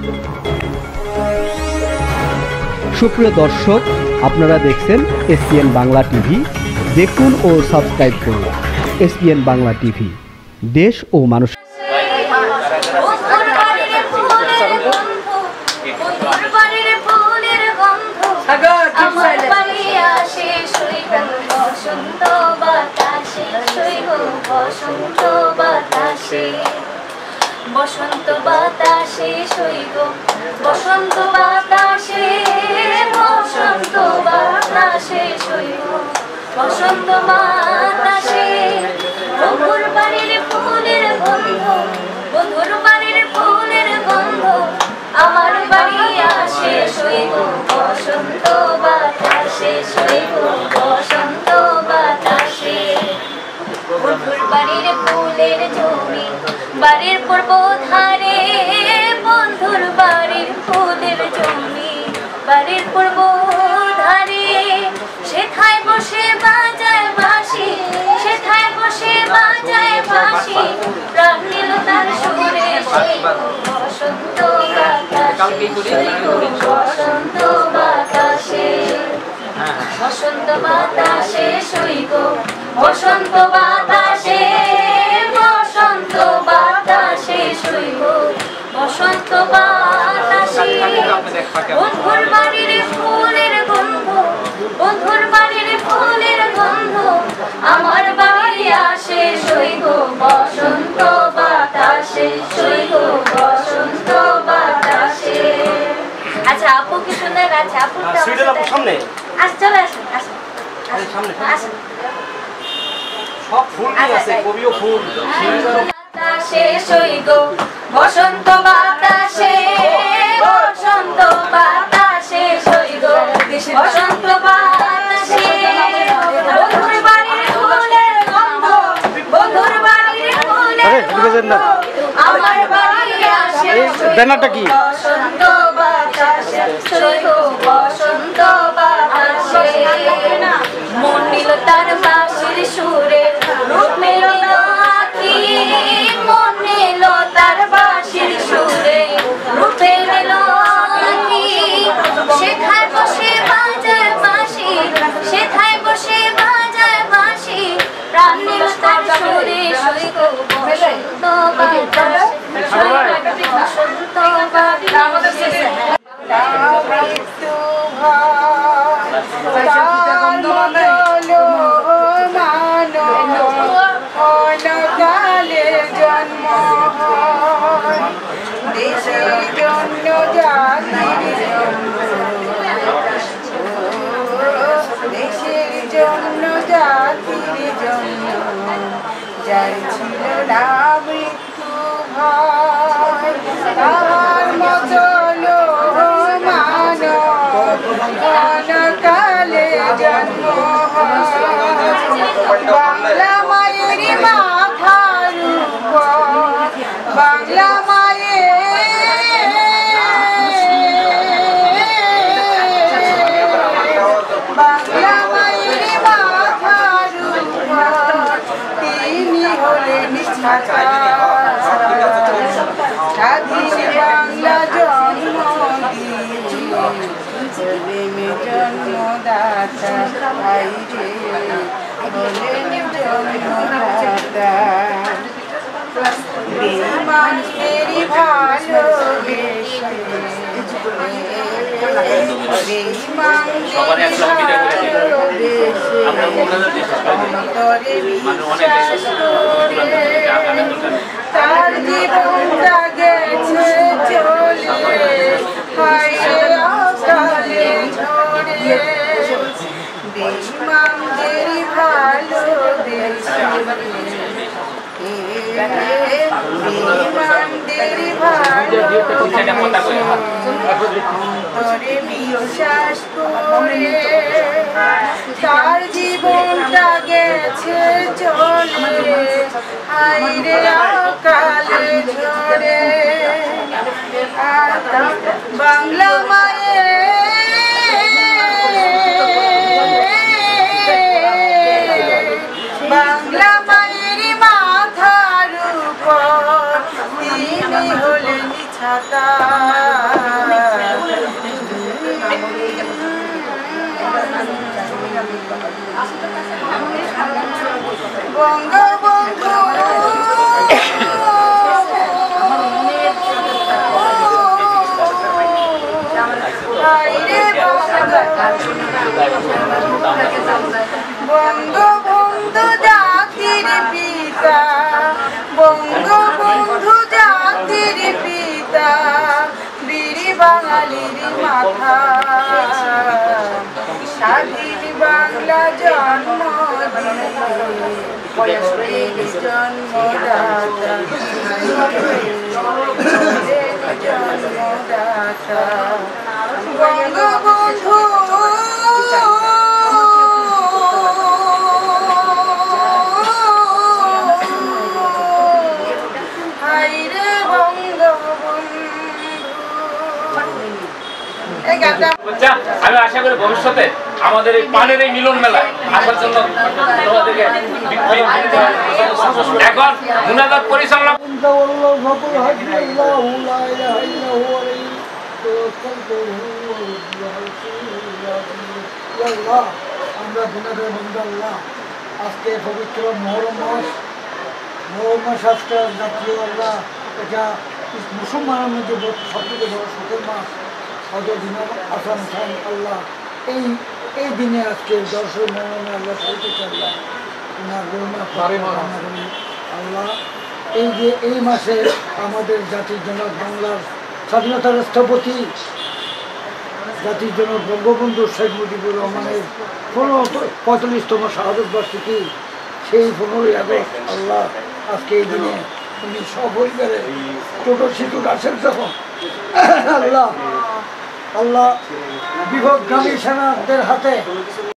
সুপ্রিয় দর্শক, আপনারা দেখছেন এসপিএন বাংলা টিভি। দেখুন ও সাবস্ক্রাইব করুন এসপিএন বাংলা টিভি, দেশ ও মানুষ। বসন্ত বাতাসে শৈব, বসন্ত বাতাসে, বসন্ত বাতাসে শৈব, বসন্ত বাতাসে। বন্ধুর বাড়ির ফুলের গন্ধ, বন্ধুর বাড়ির ফুলের গন্ধ, আমার বাড়ি আসে শৈব, বসন্ত বাতাসে শৈব, বসন্ত বাতাসে। বন্ধুর বাড়ির ফুলের জমি, বাড়ির পূর্ব ধারে, বন্ধুর বাড়ির ফুলের জমি, বাড়ির পূর্ব ধারে। সেথায় বসে বাজায় বাঁশি, সেথায় বসে বাজায় বাঁশি, প্রাণ নিল তার সুরে শৈব, বসন্ত বাতাসে শৈব, বসন্ত বাতাসে। বসন্ত বাতাসে শৈব, বসন্ত বাতাসে, বসন্ত বাতাসে শৈব, বসন্ত বাতাসে। বন্ধুর বাড়ির ফুলের গন্ধ, বন্ধুর বাড়ির ফুলের গন্ধ, আমার বাড়ি আসে শৈব, বসন্ত বাতাসে শৈব, বসন্ত বাতাসে। আচ্ছা, আপু কি সুন্দর আছে? আপু সামনে চলে আসুন, আসুন আসুন। সব ফুল আছে, কবিও ফুল। বাতাসে শৈব, বসন্ত বাতাসে, বসন্ত বাতাসে শৈব, বসন্ত বাতাসে। বন্ধুর বাড়ির ফুলের গন্ধ, বন্ধুর বাড়ির ফুলের গন্ধ, আমার বাড়ি আসে ব্যানারটা কি? বসন্ত বাতাসে শৈব, বসন্ত বাতাসে। মন নিল তার বাঁশির সুরে, রূপ মেলো আঁখি, মন নিল তার বাঁশির সুরে, রূপে মেলো আঁখি। সেথায় বসে বাজায় বাঁশি, সেথায় বসে বাজায় বাঁশি, প্রাণ নিল তার সুরে শৈব, বসন্ত বাতাসে শৈব, বসন্ত বাতাসে। জন্ম দেশের জন্য, জাতির জন্য, দেশের জন্য, জাতির জন্য, যার ছিল না মৃত্যু ভয়, তার মতো কালে জন্ম বাংলা মায়ের মাথার উপর, বাংলা মায়ের, বাংলা মায়ের মাথার উপর তিনি হলেন স্বাধীন বাংলা জন্ম দিয়ে জন্মদাতা, আইরে হলেন জন্মদাতা। বেঈমানদের ভালোবেসে, বেঈমানদের ভালোবেসে, অন্তরে বিশ্বাস করে তার জীবনটা গেছে চলে, হায়রে অকালে ঝরে। বেঈমানদের ভালোবেসে, বেঈমানদের ভালোবেসে, অন্তরে বিশ্বাস করে তার জীবনটা গেছে চলে, হায়রে অকালে ঝরে। বাংলা মায়ের, বাংলা মায়ের মাথার উপর তিনি হলেন ছাতা। বঙ্গবন্ধু হায়রে বঙ্গবন্ধু জাতির পিতা, বঙ্গবন্ধু জাতির পিতা, বীর বাঙালির মাথা, স্বাধীন বাংলা জন্ম জন্মদাতা, জন্মদাতা বঙ্গবন্ধু হায়রে বঙ্গবন্ধু। এই গানটা বাচ্চা, আমি আশা করি ভবিষ্যতে আমাদের এই পানের এই মিলন মেলায় আসার জন্য তোমাদেরকে এখন মুনাজাত পরিচালনা আমরা গুণাদের বন্ধু আল্লাহ, আজকে পবিত্র মহরম মাস আজকে জাতীয় আল্লাহ, এটা মুসলমানের মধ্যে সবথেকে বড় সুখের মাস, হযরত ইমাম হাসান খান আল্লাহ এই দিনে আজকে দর্শক মহরমে আল্লাহ সাহিত্য আল্লাহ আল্লাহ, এই যে এই মাসে আমাদের জাতির জনক বাংলার স্বাধীনতার স্থপতি জাতির জনক বঙ্গবন্ধু শেখ মুজিবুর রহমানের 45তম শাহাদত বার্ষিকী, সেই 15ই আগস্ট আল্লাহ আজকে এই দিনে উনি সপরিবারে ছোট শিশু আসেন তখন আল্লাহ আল্লাহ বিভক্তগামী সেনাদের হাতে